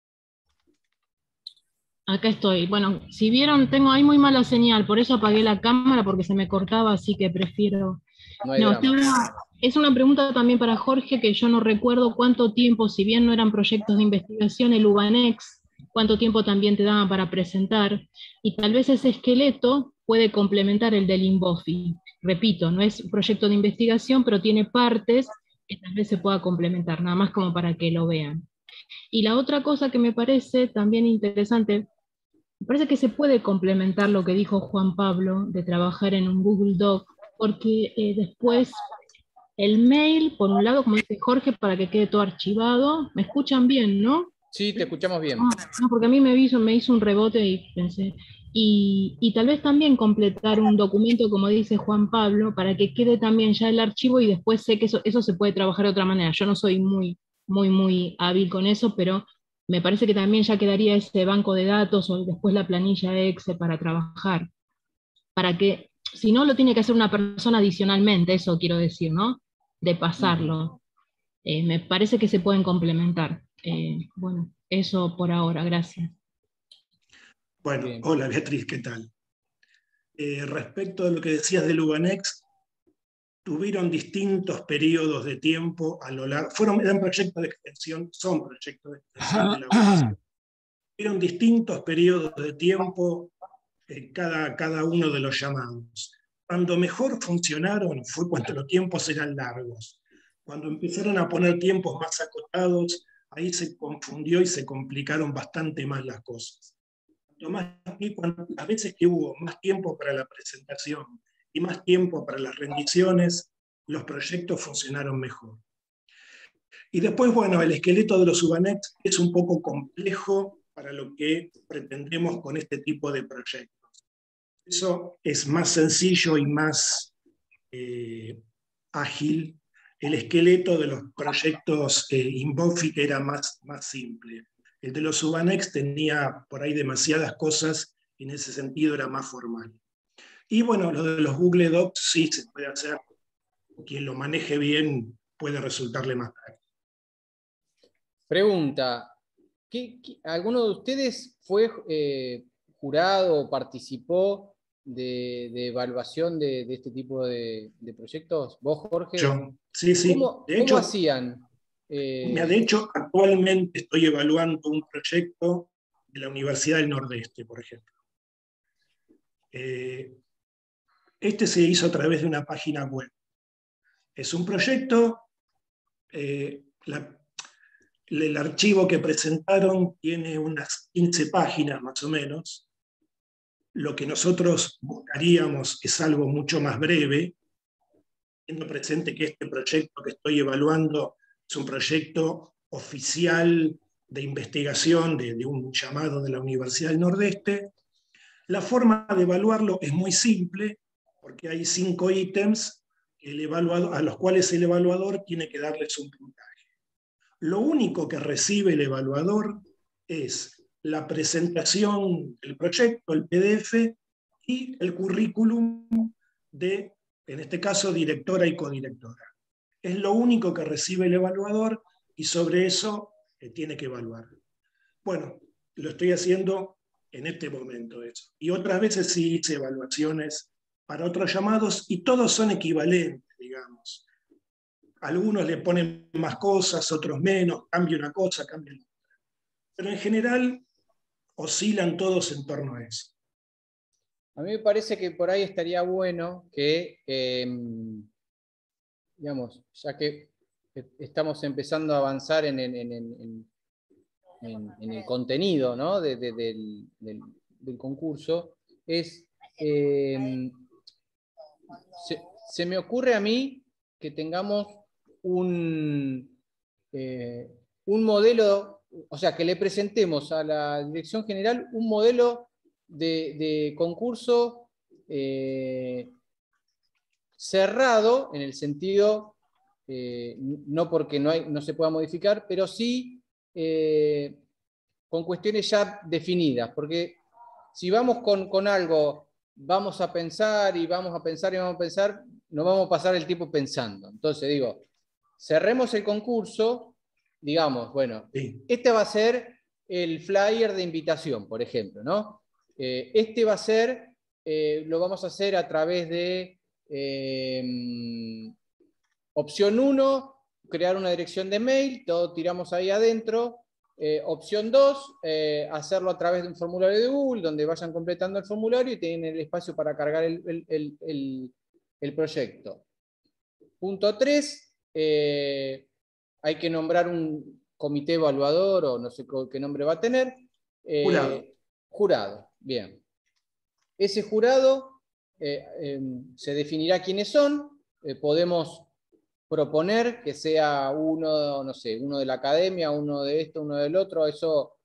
Acá estoy. Bueno, si vieron, tengo ahí muy mala señal, por eso apagué la cámara porque se me cortaba, así que prefiero... No hay drama. Es una pregunta también para Jorge, que yo no recuerdo cuánto tiempo, si bien no eran proyectos de investigación, el UBANEX, cuánto tiempo también te daban para presentar, y tal vez ese esqueleto puede complementar el del INVOFI. Repito, no es un proyecto de investigación, pero tiene partes que tal vez se pueda complementar, nada más como para que lo vean. Y la otra cosa que me parece también interesante, me parece que se puede complementar lo que dijo Juan Pablo, de trabajar en un Google Doc, porque después el mail, por un lado, como dice Jorge, para que quede todo archivado. ¿Me escuchan bien, no? Sí, te escuchamos bien. No, porque a mí me hizo un rebote y pensé. Y tal vez también completar un documento, como dice Juan Pablo, para que quede también ya el archivo y después sé que eso se puede trabajar de otra manera. Yo no soy muy hábil con eso, pero me parece que también ya quedaría ese banco de datos o después la planilla Excel para trabajar. Para que, si no, lo tiene que hacer una persona adicionalmente, eso quiero decir, ¿no? De pasarlo. Me parece que se pueden complementar. Bueno, eso por ahora, gracias. Bueno, Bien. hola Beatriz, ¿qué tal? Respecto a lo que decías del UBANEX, tuvieron distintos periodos de tiempo a lo largo, eran proyectos de extensión, son proyectos de extensión de la UBANEX. Tuvieron distintos periodos de tiempo cada uno de los llamados. Cuando mejor funcionaron fue cuando los tiempos eran largos. Cuando empezaron a poner tiempos más acotados, ahí se confundió y se complicaron bastante más las cosas. Las veces que hubo más tiempo para la presentación y más tiempo para las rendiciones, los proyectos funcionaron mejor. Y después, bueno, el esqueleto de los UBANEX es un poco complejo para lo que pretendemos con este tipo de proyectos. Eso es más sencillo y más ágil. El esqueleto de los proyectos INVOFI era más simple. El de los UBANEX tenía por ahí demasiadas cosas y en ese sentido era más formal. Y bueno, lo de los Google Docs sí se puede hacer. Quien lo maneje bien puede resultarle más práctico. Pregunta, ¿alguno de ustedes fue jurado o participó de evaluación de este tipo de proyectos? ¿Vos, Jorge? Yo, sí. ¿Cómo hacían? De hecho, actualmente estoy evaluando un proyecto de la Universidad del Nordeste, por ejemplo. Este se hizo a través de una página web. Es un proyecto, el archivo que presentaron tiene unas 15 páginas más o menos. Lo que nosotros buscaríamos es algo mucho más breve, teniendo presente que este proyecto que estoy evaluando es un proyecto oficial de investigación de un llamado de la Universidad del Nordeste. La forma de evaluarlo es muy simple, porque hay 5 ítems a los cuales el evaluador tiene que darles un puntaje. Lo único que recibe el evaluador es la presentación del proyecto, el PDF, y el currículum de, en este caso, directora y codirectora. Es lo único que recibe el evaluador y sobre eso tiene que evaluar. Bueno, lo estoy haciendo en este momento eso. Y otras veces sí hice evaluaciones para otros llamados y todos son equivalentes, digamos. Algunos le ponen más cosas, otros menos, cambia una cosa, cambia otra. Pero en general oscilan todos en torno a eso. A mí me parece que por ahí estaría bueno que, digamos, ya que estamos empezando a avanzar en el contenido, ¿no? del concurso, se me ocurre a mí que tengamos un modelo, o sea, que le presentemos a la Dirección General un modelo de concurso cerrado, en el sentido, no porque no se pueda modificar, pero sí con cuestiones ya definidas, porque si vamos con algo, vamos a pensar y vamos a pensar y vamos a pensar, no vamos a pasar el tiempo pensando. Entonces digo, cerremos el concurso, digamos, bueno, Sí. este va a ser el flyer de invitación, por ejemplo, ¿no? Este va a ser, lo vamos a hacer a través de opción 1, crear una dirección de mail, todo tiramos ahí adentro. Opción 2, hacerlo a través de un formulario de Google, donde vayan completando el formulario y tienen el espacio para cargar el proyecto. Punto 3, hay que nombrar un comité evaluador, o no sé qué nombre va a tener. Jurado. Jurado, bien. Ese jurado se definirá quiénes son, podemos proponer que sea uno, no sé, uno de la academia, uno de esto, uno del otro, eso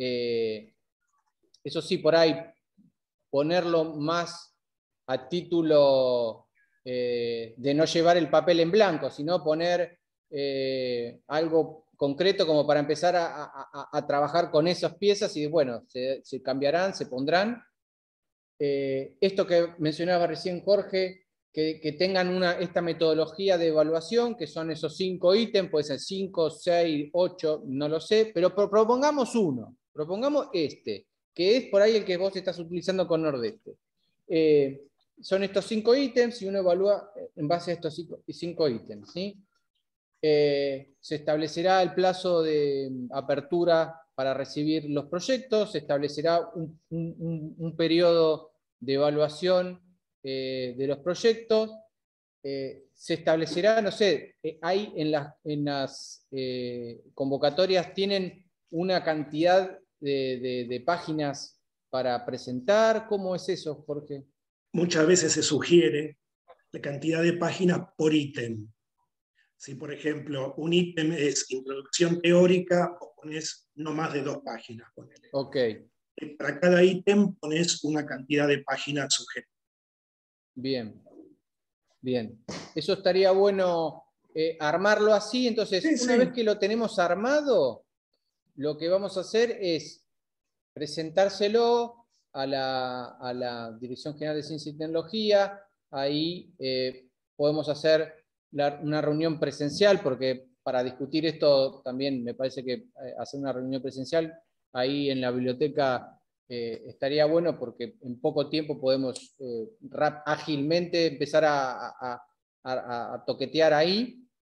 sí, por ahí ponerlo más a título de no llevar el papel en blanco, sino poner algo concreto como para empezar a trabajar con esas piezas y bueno, se cambiarán, se pondrán. Esto que mencionaba recién Jorge, que tengan esta metodología de evaluación, que son esos 5 ítems, puede ser 5, 6, 8, no lo sé, pero propongamos uno, propongamos este, que es por ahí el que vos estás utilizando con Nordeste. Son estos 5 ítems y uno evalúa en base a estos 5 ítems, ¿sí? Se establecerá el plazo de apertura para recibir los proyectos, se establecerá un periodo de evaluación de los proyectos, se establecerá, no sé, hay en las convocatorias, tienen una cantidad de páginas para presentar. ¿Cómo es eso, Jorge? Muchas veces se sugiere la cantidad de páginas por ítem. Si, por ejemplo, un ítem es introducción teórica, o pones no más de 2 páginas. Ponele. Ok. Para cada ítem pones una cantidad de páginas sujetas. Bien. Bien. Eso estaría bueno armarlo así. Entonces, Sí, una sí. vez que lo tenemos armado, lo que vamos a hacer es presentárselo a la Dirección General de Ciencia y Tecnología. Ahí podemos hacer una reunión presencial, porque para discutir esto también me parece que hacer una reunión presencial ahí en la biblioteca estaría bueno, porque en poco tiempo podemos ágilmente empezar a toquetear ahí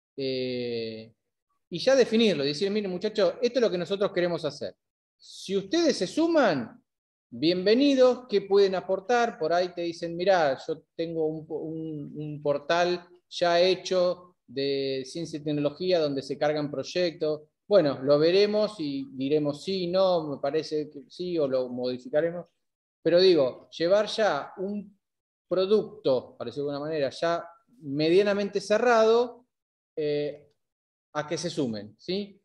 y ya definirlo, decir, miren muchachos, esto es lo que nosotros queremos hacer. Si ustedes se suman, bienvenidos, ¿qué pueden aportar? Por ahí te dicen, mirá, yo tengo un portal ya hecho de ciencia y tecnología donde se cargan proyectos. Bueno, lo veremos y diremos sí, no, me parece que sí, o lo modificaremos. Pero digo, llevar ya un producto, por decirlo de alguna manera, ya medianamente cerrado, a que se sumen, ¿sí?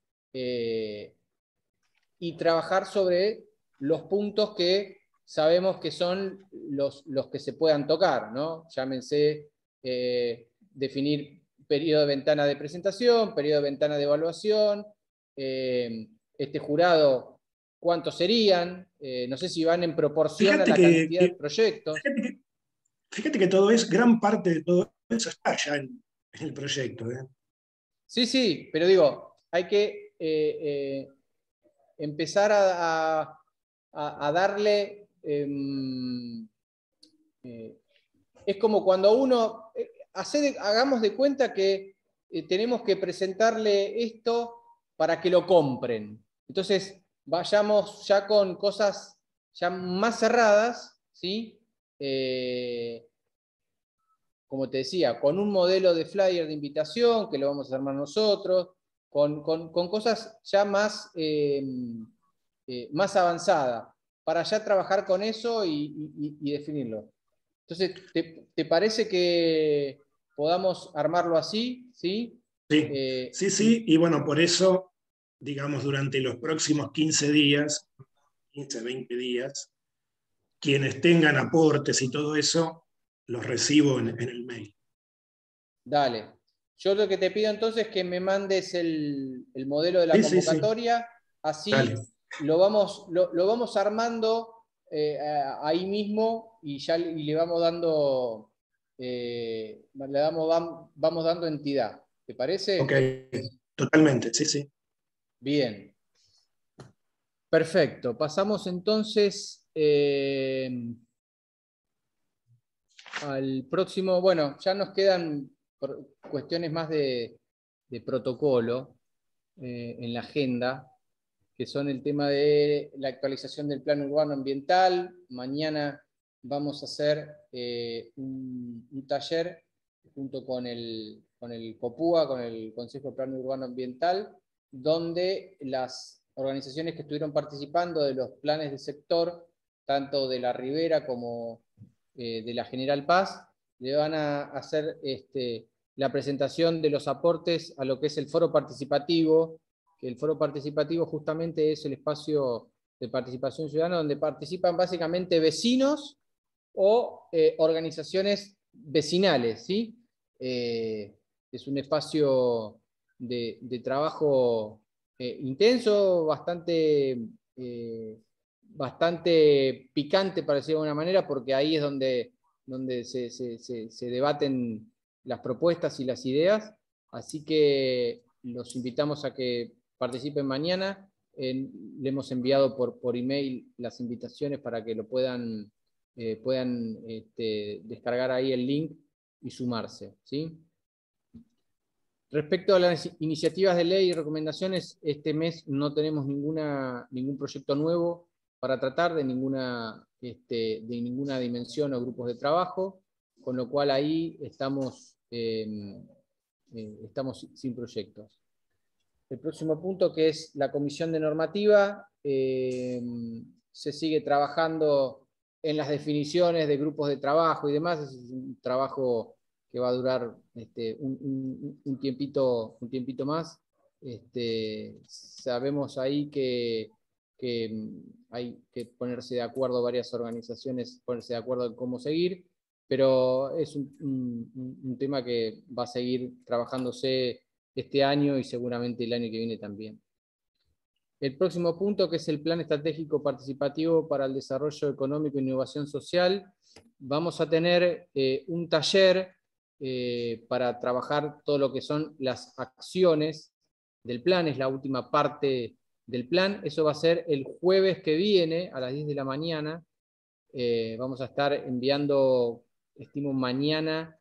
Y trabajar sobre los puntos que sabemos que son los que se puedan tocar, ¿no? Llámense definir periodo de ventana de presentación, periodo de ventana de evaluación, este jurado, ¿cuántos serían? No sé si van en proporción a la cantidad de proyectos. Fíjate que gran parte de todo eso está ya en el proyecto. Sí, sí, pero digo, hay que empezar a darle... es como cuando uno... hagamos de cuenta que tenemos que presentarle esto para que lo compren. Entonces, vayamos ya con cosas ya más cerradas, ¿sí? Como te decía, con un modelo de flyer de invitación, que lo vamos a armar nosotros, con cosas ya más, más avanzadas, para ya trabajar con eso y definirlo. Entonces, ¿te parece que podamos armarlo así? ¿Sí? Sí, sí, y bueno, por eso, digamos, durante los próximos 15 días, 15, 20 días, quienes tengan aportes y todo eso, los recibo en el mail. Dale. Yo lo que te pido entonces es que me mandes el modelo de la convocatoria, sí. Así dale. Lo vamos armando ahí mismo y ya le vamos dando, vamos dando entidad. ¿Te parece? Ok, totalmente, sí, sí. Bien. Perfecto. Pasamos entonces al próximo. Bueno, ya nos quedan cuestiones más de protocolo en la agenda, que son el tema de la actualización del plan urbano ambiental. Mañana vamos a hacer un taller junto con el COPUA, con el Consejo de Plan Urbano Ambiental, donde las organizaciones que estuvieron participando de los planes de sector, tanto de la Ribera como de la General Paz, le van a hacer la presentación de los aportes a lo que es el foro participativo, que el foro participativo justamente es el espacio de participación ciudadana donde participan básicamente vecinos o organizaciones vecinales, ¿sí? Es un espacio de trabajo intenso, bastante picante, para decirlo de alguna manera, porque ahí es donde se debaten las propuestas y las ideas. Así que los invitamos a que participen mañana. Le hemos enviado por email las invitaciones para que lo puedan descargar ahí el link y sumarse, ¿sí? Respecto a las iniciativas de ley y recomendaciones, este mes no tenemos ningún proyecto nuevo para tratar de ninguna dimensión o grupos de trabajo, con lo cual ahí estamos sin proyectos. El próximo punto, que es la comisión de normativa, se sigue trabajando en las definiciones de grupos de trabajo y demás. Es un trabajo que va a durar un tiempito más. Sabemos ahí que hay que ponerse de acuerdo varias organizaciones, ponerse de acuerdo en cómo seguir, pero es un tema que va a seguir trabajándose este año y seguramente el año que viene también. El próximo punto, que es el Plan Estratégico Participativo para el Desarrollo Económico e Innovación Social, vamos a tener un taller para trabajar todo lo que son las acciones del plan, es la última parte del plan. Eso va a ser el jueves que viene a las 10 de la mañana. Vamos a estar enviando, estimo mañana,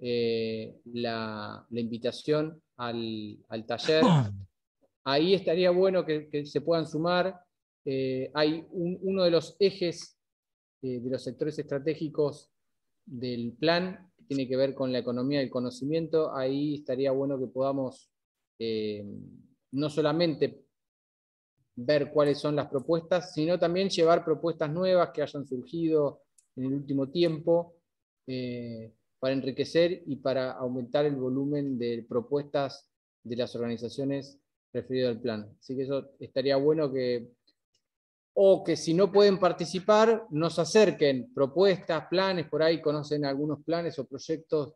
la invitación al taller. Ahí estaría bueno que se puedan sumar. Hay uno de los ejes de los sectores estratégicos del plan que tiene que ver con la economía del conocimiento. Ahí estaría bueno que podamos no solamente ver cuáles son las propuestas, sino también llevar propuestas nuevas que hayan surgido en el último tiempo, para enriquecer y para aumentar el volumen de propuestas de las organizaciones referido al plan. Así que eso estaría bueno que si no pueden participar, nos acerquen propuestas, planes, por ahí conocen algunos planes o proyectos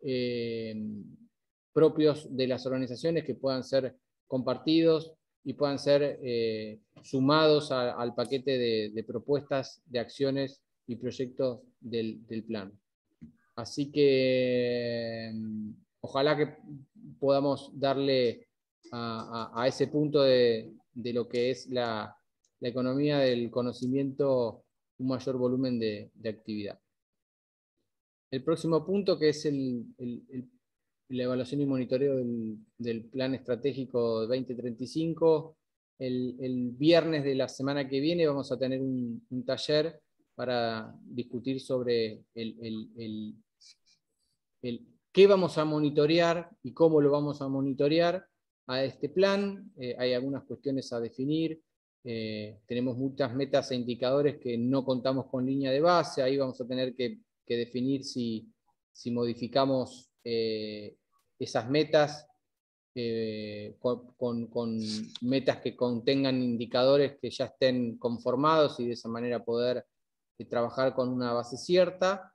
propios de las organizaciones que puedan ser compartidos y puedan ser sumados al paquete de propuestas, de acciones y proyectos del plan. Así que ojalá que podamos darle a ese punto de lo que es la la economía del conocimiento un mayor volumen de actividad. El próximo punto, que es la evaluación y monitoreo del Plan Estratégico 2035, el viernes de la semana que viene vamos a tener un taller para discutir sobre qué vamos a monitorear y cómo lo vamos a monitorear a este plan. Hay algunas cuestiones a definir. Tenemos muchas metas e indicadores que no contamos con línea de base. Ahí vamos a tener que definir si modificamos esas metas con metas que contengan indicadores que ya estén conformados y de esa manera poder trabajar con una base cierta,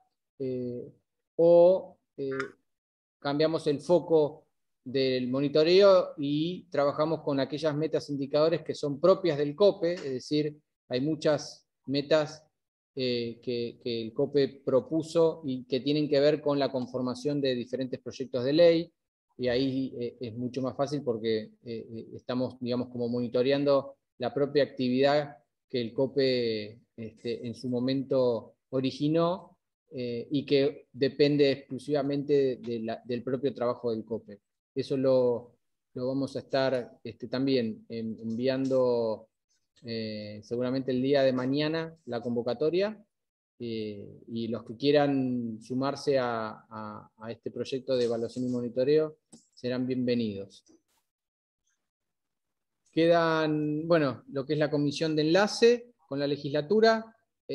o cambiamos el foco del monitoreo y trabajamos con aquellas metas indicadores que son propias del COPE, es decir, hay muchas metas que el COPE propuso y que tienen que ver con la conformación de diferentes proyectos de ley, y ahí es mucho más fácil porque estamos, digamos, como monitoreando la propia actividad que el COPE en su momento originó y que depende exclusivamente del propio trabajo del COPE. Eso lo vamos a estar también enviando seguramente el día de mañana, la convocatoria, y los que quieran sumarse a este proyecto de evaluación y monitoreo serán bienvenidos. Quedan, bueno, lo que es la comisión de enlace con la legislatura.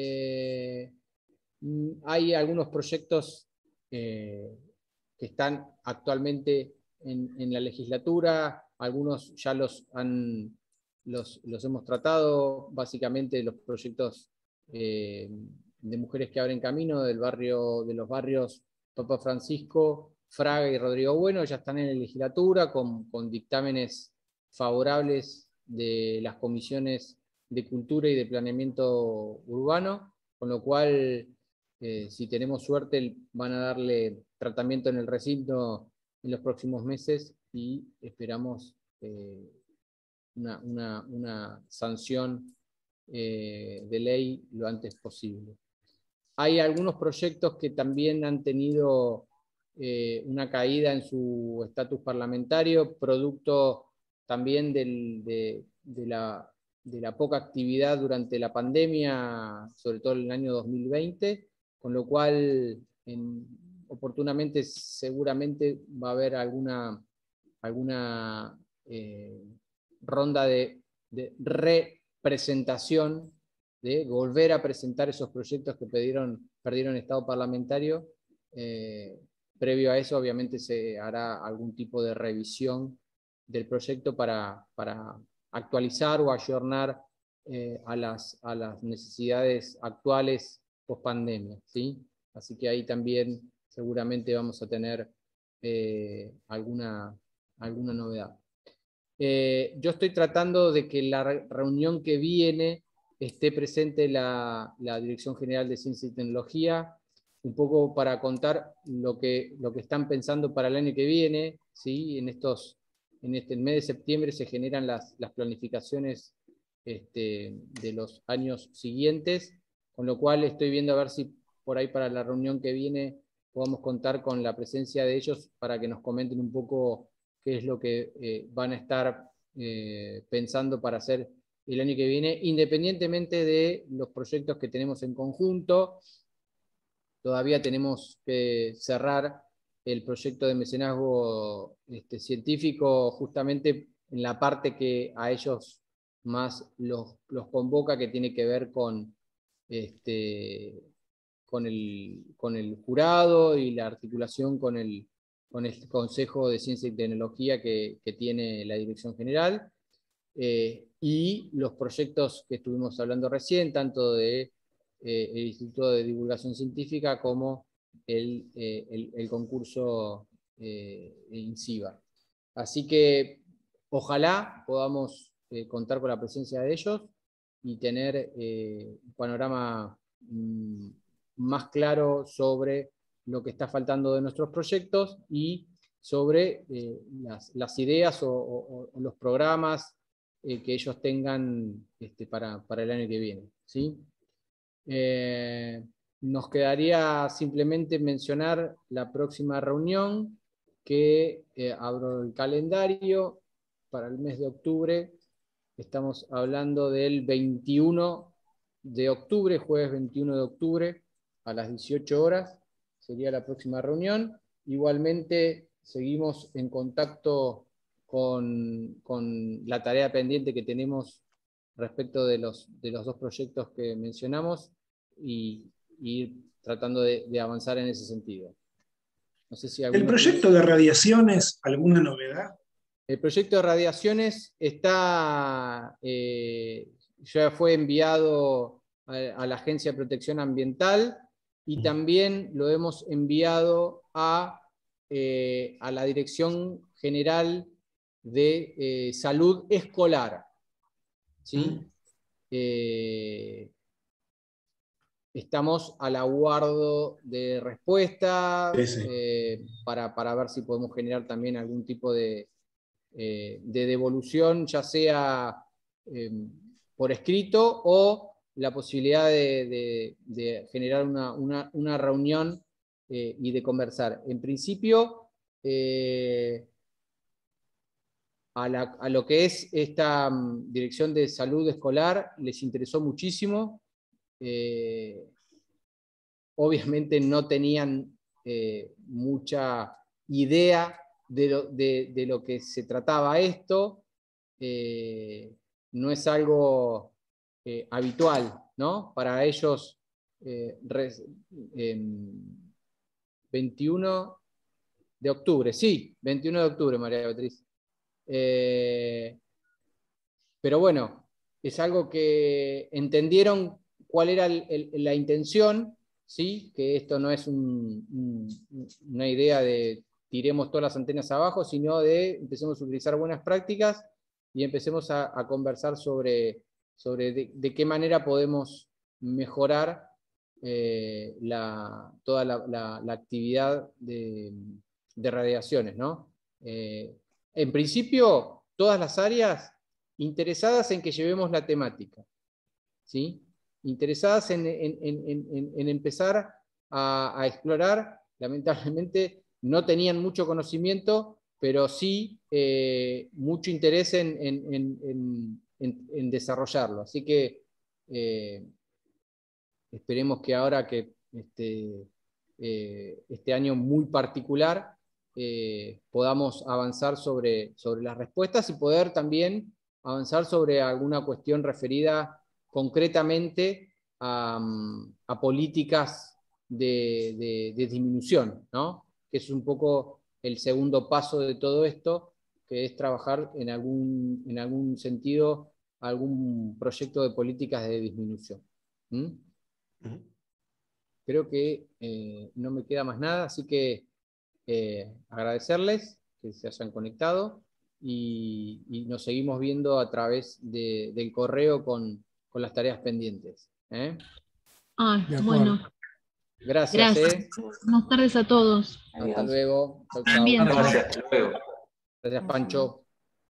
Hay algunos proyectos que están actualmente en la legislatura, algunos ya los hemos tratado, básicamente los proyectos de Mujeres que Abren Camino de los barrios Papa Francisco, Fraga y Rodrigo Bueno, ya están en la legislatura con dictámenes favorables de las comisiones de Cultura y de Planeamiento Urbano, con lo cual, si tenemos suerte, van a darle tratamiento en el recinto en los próximos meses y esperamos una sanción de ley lo antes posible. Hay algunos proyectos que también han tenido una caída en su estatus parlamentario, producto también de la poca actividad durante la pandemia, sobre todo en el año 2020, con lo cual oportunamente seguramente va a haber alguna ronda de representación, de volver a presentar esos proyectos que perdieron estado parlamentario. Previo a eso, obviamente, se hará algún tipo de revisión del proyecto para actualizar o ayornar a las necesidades actuales post-pandemia, ¿sí? Así que ahí también seguramente vamos a tener alguna novedad. Yo estoy tratando de que la reunión que viene esté presente la Dirección General de Ciencia y Tecnología, un poco para contar lo que están pensando para el año que viene, ¿sí? En el mes de septiembre se generan las planificaciones de los años siguientes, con lo cual estoy viendo a ver si por ahí para la reunión que viene podamos contar con la presencia de ellos para que nos comenten un poco qué es lo que van a estar pensando para hacer el año que viene, independientemente de los proyectos que tenemos en conjunto. Todavía tenemos que cerrar el proyecto de mecenazgo científico, justamente en la parte que a ellos más los convoca, que tiene que ver con el jurado y la articulación con el Consejo de Ciencia y Tecnología que tiene la Dirección General, y los proyectos que estuvimos hablando recién, tanto de el Instituto de Divulgación Científica como el concurso INCIBA. Así que ojalá podamos contar con la presencia de ellos y tener un panorama más claro sobre lo que está faltando de nuestros proyectos y sobre las ideas o los programas que ellos tengan para el año que viene, ¿sí? Nos quedaría simplemente mencionar la próxima reunión, que abro el calendario para el mes de octubre. Estamos hablando del 21 de octubre, jueves 21 de octubre, a las 18 horas, sería la próxima reunión. Igualmente, seguimos en contacto con la tarea pendiente que tenemos respecto de los dos proyectos que mencionamos y ir tratando de avanzar en ese sentido. No sé si ¿El proyecto de radiaciones, alguna novedad? El proyecto de radiaciones ya fue enviado a la Agencia de Protección Ambiental y también lo hemos enviado a la Dirección General de Salud Escolar. ¿Sí? Estamos al aguardo de respuesta para ver si podemos generar también algún tipo de devolución, ya sea por escrito o la posibilidad de generar una reunión y de conversar. En principio, a lo que es esta Dirección de Salud Escolar les interesó muchísimo. Obviamente no tenían mucha idea de lo que se trataba esto. No es algo habitual, ¿no? Para ellos, 21 de octubre, sí, 21 de octubre, María Beatriz. Pero bueno, es algo que entendieron cuál era la intención, ¿sí? Que esto no es una idea de tiremos todas las antenas abajo, sino de empecemos a utilizar buenas prácticas y empecemos a conversar sobre de qué manera podemos mejorar toda la actividad de radiaciones, ¿no? En principio, todas las áreas interesadas en que llevemos la temática, ¿sí? Interesadas en empezar a explorar. Lamentablemente no tenían mucho conocimiento, pero sí mucho interés en desarrollarlo. Así que esperemos que ahora que este año muy particular podamos avanzar sobre las respuestas y poder también avanzar sobre alguna cuestión referida concretamente a políticas de disminución, ¿no? Que es un poco el segundo paso de todo esto, que es trabajar en algún sentido algún proyecto de políticas de disminución. Creo que no me queda más nada, así que agradecerles que se hayan conectado y nos seguimos viendo a través del correo con las tareas pendientes. Bueno. Gracias. Buenas tardes a todos. Hasta luego. Chau, chau. Bien. Gracias, hasta luego. Gracias, Pancho.